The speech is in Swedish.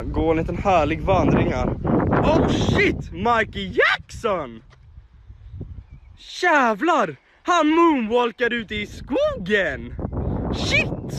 Gå en liten härlig vandring här. Oh shit, Michael Jackson! Jävlar, han moonwalkar ute i skogen. Shit!